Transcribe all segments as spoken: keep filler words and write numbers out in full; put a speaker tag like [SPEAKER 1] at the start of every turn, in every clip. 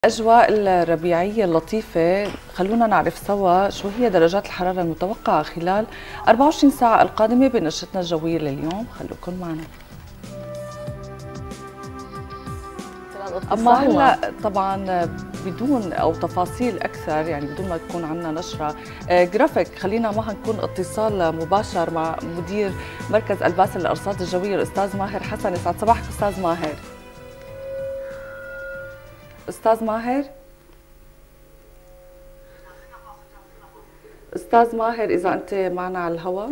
[SPEAKER 1] الأجواء الربيعية اللطيفة، خلونا نعرف سوا شو هي درجات الحرارة المتوقعة خلال أربعة وعشرين ساعة القادمة بنشرتنا الجوية لليوم. خلوكم معنا. أما هلا طبعا بدون أو تفاصيل أكثر، يعني بدون ما تكون عندنا نشرة جرافيك، خلينا معها نكون اتصال مباشر مع مدير مركز الباسل للأرصاد الجوية الأستاذ ماهر حسن. يسعد صباحك أستاذ ماهر. أستاذ ماهر أستاذ ماهر إذا أنت معنا على الهواء.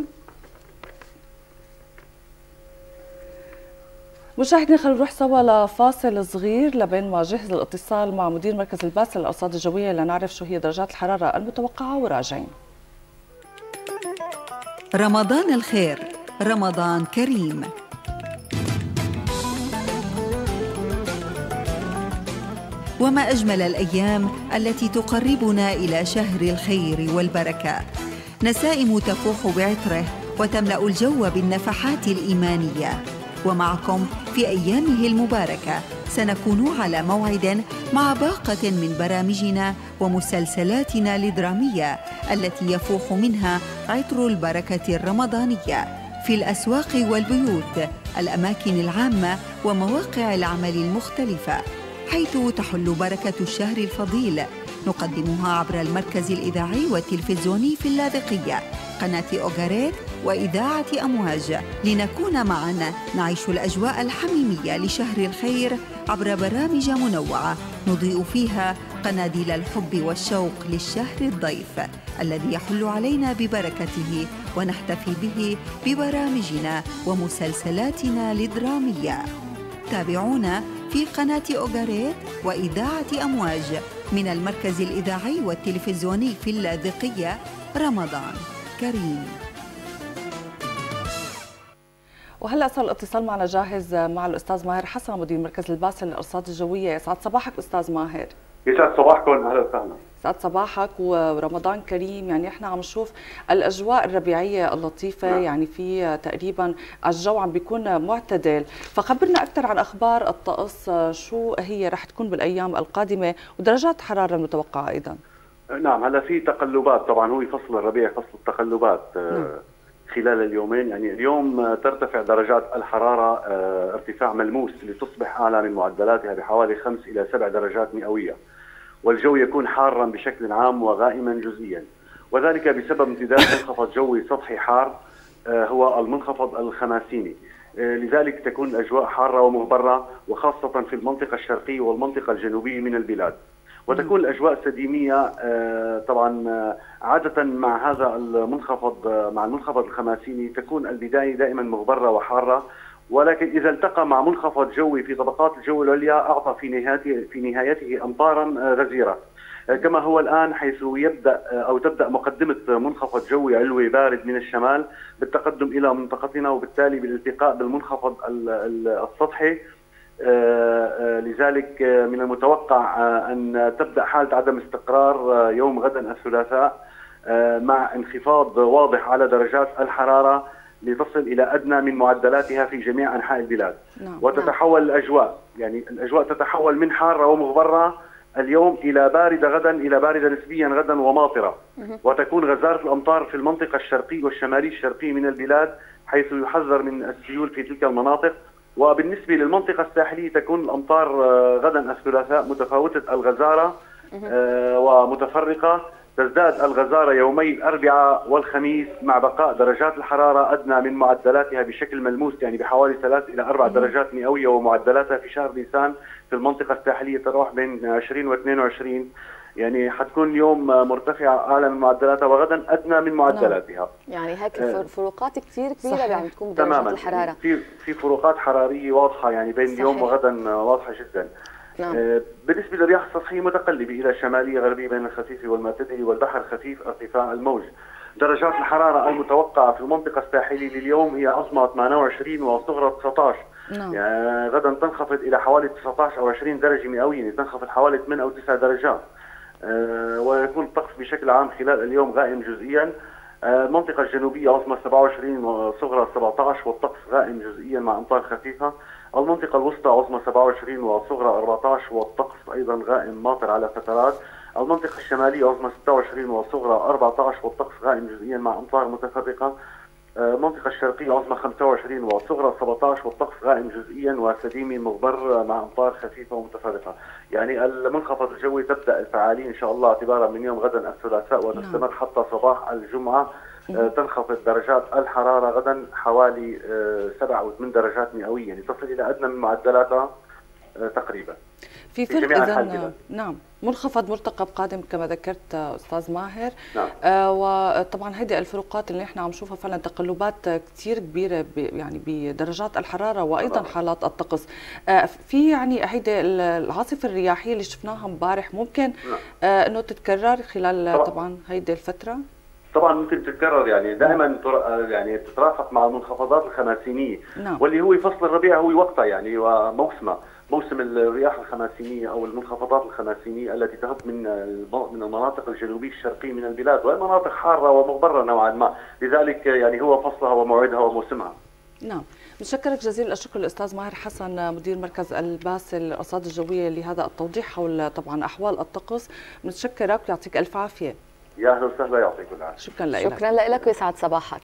[SPEAKER 1] مشاهدينا خلينا نروح سوا لفاصل صغير لبين ما جهز الاتصال مع مدير مركز الباسل للأرصاد الجوية لنعرف شو هي درجات الحرارة المتوقعة وراجعين.
[SPEAKER 2] رمضان الخير، رمضان كريم. وما أجمل الأيام التي تقربنا إلى شهر الخير والبركة. نسائم تفوح بعطره وتملأ الجو بالنفحات الإيمانية. ومعكم في أيامه المباركة سنكون على موعد مع باقة من برامجنا ومسلسلاتنا الدرامية التي يفوح منها عطر البركة الرمضانية في الأسواق والبيوت، الأماكن العامة ومواقع العمل المختلفة، حيث تحل بركة الشهر الفضيل. نقدمها عبر المركز الإذاعي والتلفزيوني في اللاذقية، قناة أوغاريت وإذاعة أمواج، لنكون معا نعيش الأجواء الحميمية لشهر الخير عبر برامج منوعة نضيء فيها قناديل الحب والشوق للشهر الضيف الذي يحل علينا ببركته، ونحتفي به ببرامجنا ومسلسلاتنا الدرامية. تابعونا في قناة أوغاريت وإذاعة أمواج من المركز الإذاعي والتلفزيوني في اللاذقية. رمضان كريم.
[SPEAKER 1] وهلا صار الاتصال معنا جاهز مع الأستاذ ماهر حسن مدير مركز الباسل للأرصاد الجوية. يسعد صباحك أستاذ ماهر.
[SPEAKER 3] يسعد صباحكم، اهلا وسهلا.
[SPEAKER 1] يسعد صباحك ورمضان كريم. يعني احنا عم نشوف الاجواء الربيعيه اللطيفه، نعم. يعني في تقريبا الجو عم بيكون معتدل، فخبرنا اكثر عن اخبار الطقس، شو هي رح تكون بالايام القادمه ودرجات الحراره المتوقعه ايضا.
[SPEAKER 3] نعم، هلا في تقلبات، طبعا هو فصل الربيع فصل التقلبات. نعم. خلال اليومين، يعني اليوم ترتفع درجات الحراره ارتفاع ملموس لتصبح اعلى من معدلاتها بحوالي خمس الى سبع درجات مئويه، والجو يكون حارا بشكل عام وغائما جزئيا، وذلك بسبب امتداد منخفض جوي سطحي حار هو المنخفض الخماسيني. لذلك تكون الأجواء حارة ومغبرة، وخاصة في المنطقة الشرقية والمنطقة الجنوبية من البلاد. وتكون الأجواء سديمية طبعا عادة مع هذا المنخفض، مع المنخفض الخماسيني تكون البداية دائما مغبرة وحارة، ولكن إذا التقى مع منخفض جوي في طبقات الجو العليا أعطى في نهايته في نهايته أمطارا غزيرة، كما هو الآن، حيث يبدأ أو تبدأ مقدمة منخفض جوي علوي بارد من الشمال بالتقدم إلى منطقتنا، وبالتالي بالالتقاء بالمنخفض السطحي. لذلك من المتوقع أن تبدأ حالة عدم استقرار يوم غدا الثلاثاء، مع انخفاض واضح على درجات الحرارة لتصل إلى أدنى من معدلاتها في جميع أنحاء البلاد. نعم. وتتحول الأجواء، يعني الأجواء تتحول من حارة ومغبرة اليوم إلى باردة غدا، إلى باردة نسبيا غدا وماطرة، وتكون غزارة الأمطار في المنطقة الشرقية والشمالية الشرقية من البلاد، حيث يحذر من السيول في تلك المناطق. وبالنسبة للمنطقة الساحلية تكون الأمطار غدا الثلاثاء متفاوتة الغزارة ومتفرقة، تزداد الغزارة يومي الأربعاء والخميس، مع بقاء درجات الحرارة أدنى من معدلاتها بشكل ملموس، يعني بحوالي ثلاث إلى أربع درجات مئوية، ومعدلاتها في شهر نيسان في المنطقة الساحلية تروح بين عشرين واثنين وعشرين، يعني حتكون اليوم مرتفعة أعلى من معدلاتها وغدا أدنى من معدلاتها.
[SPEAKER 4] يعني هيك فروقات كثير كبيرة يعني تكون بدرجات
[SPEAKER 3] تماما
[SPEAKER 4] الحرارة.
[SPEAKER 3] في في فروقات حرارية واضحة، يعني بين صحيح. اليوم وغدا واضحة جدا. نعم. بالنسبة للرياح السطحية متقلبة إلى شمالية غربية بين الخفيف والمعتدل، والبحر خفيف ارتفاع الموج. درجات الحرارة المتوقعة في المنطقة الساحلية لليوم هي عظمى ثمانية وعشرين وصغرى تسعة عشر. نعم. يعني غدا تنخفض إلى حوالي تسعة عشر أو عشرين درجة مئوية، يعني تنخفض حوالي ثمانية أو تسع درجات. أه ويكون الطقس بشكل عام خلال اليوم غائم جزئيا. أه المنطقة الجنوبية عظمى سبعة وعشرين وصغرى سبعة عشر، والطقس غائم جزئيا مع أمطار خفيفة. المنطقة الوسطى عظمى سبعة وعشرين وصغرى أربعة عشر والطقس أيضا غائم ماطر على فترات. المنطقة الشمالية عظمى ستة وعشرين وصغرى أربعة عشر والطقس غائم جزئيا مع أمطار متفرقة. المنطقة الشرقية عظمى خمسة وعشرين وصغرى سبعة عشر والطقس غائم جزئيا وسديمي مغبر مع أمطار خفيفة ومتفرقة. يعني المنخفض الجوي تبدأ الفعالية إن شاء الله اعتبارا من يوم غدا الثلاثاء وتستمر حتى صباح الجمعة. تنخفض درجات الحرارة غدا حوالي سبع أو ثمان درجات مئوية، يعني تصل إلى أدنى من معدلاتها تقريبا.
[SPEAKER 1] في فرق إذن نعم منخفض مرتقب قادم كما ذكرت أستاذ ماهر.
[SPEAKER 3] نعم.
[SPEAKER 1] آه وطبعا هذه الفروقات اللي احنا عم نشوفها فعلا تقلبات كثير كبيره يعني بدرجات الحراره وايضا حالات الطقس. آه في يعني هيدي العاصفه الرياحيه اللي شفناها امبارح ممكن
[SPEAKER 3] نعم.
[SPEAKER 1] آه انه تتكرر خلال طبعا, طبعا هيدي الفتره؟
[SPEAKER 3] طبعا ممكن تتكرر، يعني دائما يعني تترافق مع المنخفضات الخماسينيه.
[SPEAKER 1] نعم.
[SPEAKER 3] واللي هو فصل الربيع هو وقتها يعني وموسمه موسم الرياح الخماسينيه او المنخفضات الخماسينيه التي تهب من من المناطق الجنوبيه الشرقيه من البلاد، والمناطق حاره ومغبره نوعا ما، لذلك يعني هو فصلها وموعدها وموسمها.
[SPEAKER 1] نعم، بشكرك جزيل الشكر الاستاذ ماهر حسن مدير مركز الباسل الارصاد الجويه لهذا التوضيح حول طبعا احوال الطقس. بنتشكرك ويعطيك الف عافيه.
[SPEAKER 3] يا اهلا وسهلا، يعطيك العافيه.
[SPEAKER 1] شكرا لك.
[SPEAKER 4] شكرا لك ويسعد صباحك.